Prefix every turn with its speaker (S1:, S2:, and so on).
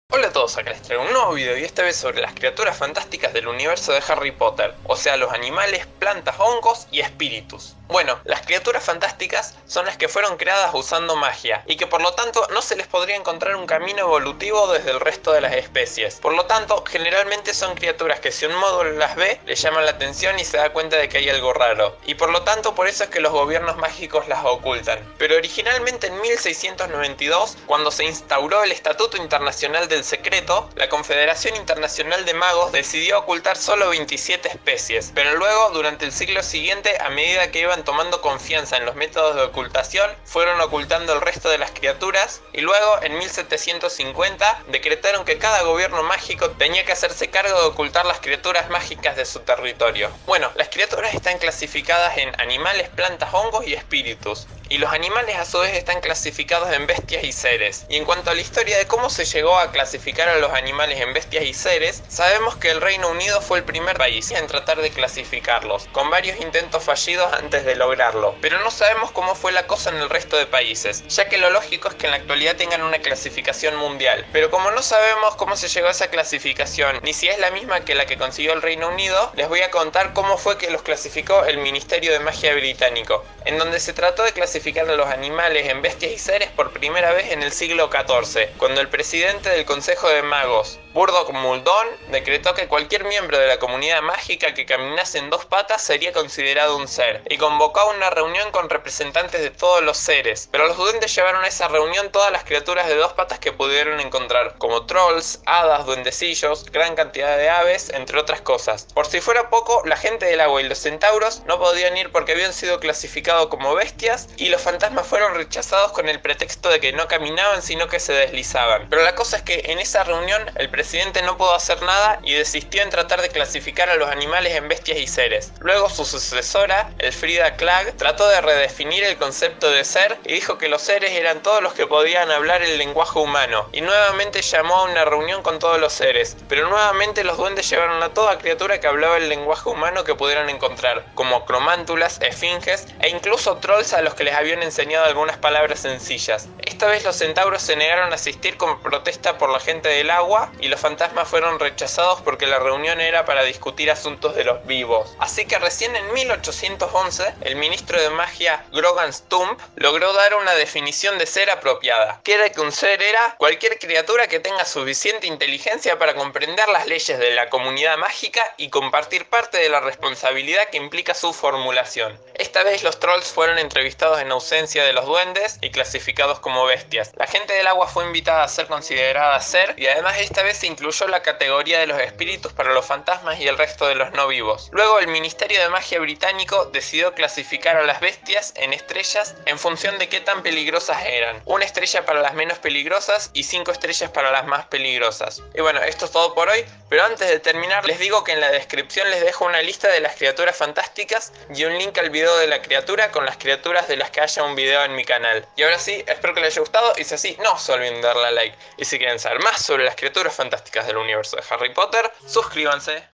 S1: Hola a todos, acá les traigo un nuevo video y esta vez sobre las criaturas fantásticas del universo de Harry Potter, o sea los animales, plantas, hongos y espíritus. Bueno, las criaturas fantásticas son las que fueron creadas usando magia y que por lo tanto no se les podría encontrar un camino evolutivo desde el resto de las especies. Por lo tanto, generalmente son criaturas que si un módulo las ve, le llaman la atención y se da cuenta de que hay algo raro. Y por lo tanto, por eso es que los gobiernos mágicos las ocultan. Pero originalmente en 1692, cuando se instauró el Estatuto Internacional del Secreto, la Confederación Internacional de Magos decidió ocultar solo 27 especies. Pero luego, durante el siglo siguiente, a medida que iban tomando confianza en los métodos de ocultación, fueron ocultando el resto de las criaturas y luego en 1750 decretaron que cada gobierno mágico tenía que hacerse cargo de ocultar las criaturas mágicas de su territorio. Bueno, las criaturas están clasificadas en animales, plantas, hongos y espíritus. Y los animales a su vez están clasificados en bestias y seres. Y en cuanto a la historia de cómo se llegó a clasificar a los animales en bestias y seres, sabemos que el Reino Unido fue el primer país en tratar de clasificarlos, con varios intentos fallidos antes de lograrlo. Pero no sabemos cómo fue la cosa en el resto de países, ya que lo lógico es que en la actualidad tengan una clasificación mundial. Pero como no sabemos cómo se llegó a esa clasificación, ni si es la misma que la que consiguió el Reino Unido, les voy a contar cómo fue que los clasificó el Ministerio de Magia británico, en donde se trató de clasificar a los animales en bestias y seres por primera vez en el siglo XIV, cuando el presidente del Consejo de Magos, Burdock Muldoon, decretó que cualquier miembro de la comunidad mágica que caminase en dos patas sería considerado un ser, y convocó a una reunión con representantes de todos los seres. Pero los duendes llevaron a esa reunión todas las criaturas de dos patas que pudieron encontrar, como trolls, hadas, duendecillos, gran cantidad de aves, entre otras cosas. Por si fuera poco, la gente del agua y los centauros no podían ir porque habían sido clasificados como bestias, y los fantasmas fueron rechazados con el pretexto de que no caminaban sino que se deslizaban. Pero la cosa es que en esa reunión el presidente no pudo hacer nada y desistió en tratar de clasificar a los animales en bestias y seres. Luego su sucesora, Elfrida Klage, trató de redefinir el concepto de ser y dijo que los seres eran todos los que podían hablar el lenguaje humano, y nuevamente llamó a una reunión con todos los seres, pero nuevamente los duendes llevaron a toda criatura que hablaba el lenguaje humano que pudieran encontrar, como cromántulas, esfinges e incluso trolls a los que les habían enseñado algunas palabras sencillas. Esta vez los centauros se negaron a asistir como protesta por la gente del agua y los fantasmas fueron rechazados porque la reunión era para discutir asuntos de los vivos. Así que recién en 1811 el ministro de magia Grogan Stump logró dar una definición de ser apropiada, que era que un ser era cualquier criatura que tenga suficiente inteligencia para comprender las leyes de la comunidad mágica y compartir parte de la responsabilidad que implica su formulación. Esta vez los trolls fueron entrevistados en ausencia de los duendes y clasificados como bestias. La gente del agua fue invitada a ser considerada ser, y además esta vez se incluyó la categoría de los espíritus para los fantasmas y el resto de los no vivos. Luego el Ministerio de Magia británico decidió clasificar a las bestias en estrellas en función de qué tan peligrosas eran. Una estrella para las menos peligrosas y 5 estrellas para las más peligrosas. Y bueno, esto es todo por hoy, pero antes de terminar les digo que en la descripción les dejo una lista de las criaturas fantásticas y un link al video de la criatura con las criaturas de las que haya un video en mi canal. Y ahora sí, espero que les haya gustado, y si así, no se olviden de darle a like. Y si quieren saber más sobre las criaturas fantásticas del universo de Harry Potter, suscríbanse.